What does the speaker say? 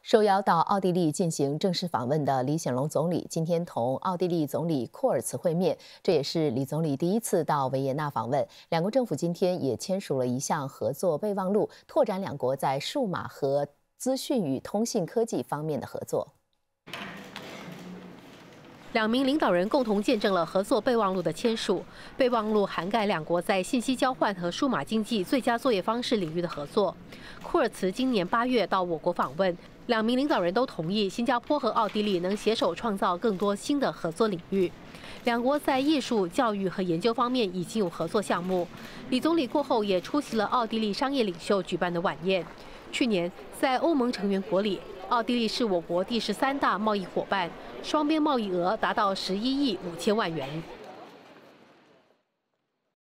受邀到奥地利进行正式访问的李显龙总理，今天同奥地利总理库尔茨会面，这也是李总理第一次到维也纳访问。两国政府今天也签署了一项合作备忘录，拓展两国在数码和资讯与通信科技方面的合作。 两名领导人共同见证了合作备忘录的签署。备忘录涵盖两国在信息交换和数码经济最佳作业方式领域的合作。库尔茨今年8月到我国访问，两名领导人都同意新加坡和奥地利能携手创造更多新的合作领域。两国在艺术、教育和研究方面已经有合作项目。李总理过后也出席了奥地利商业领袖举办的晚宴。去年在欧盟成员国里，奥地利是我国第13大贸易伙伴，双边贸易额达到11亿5千万元。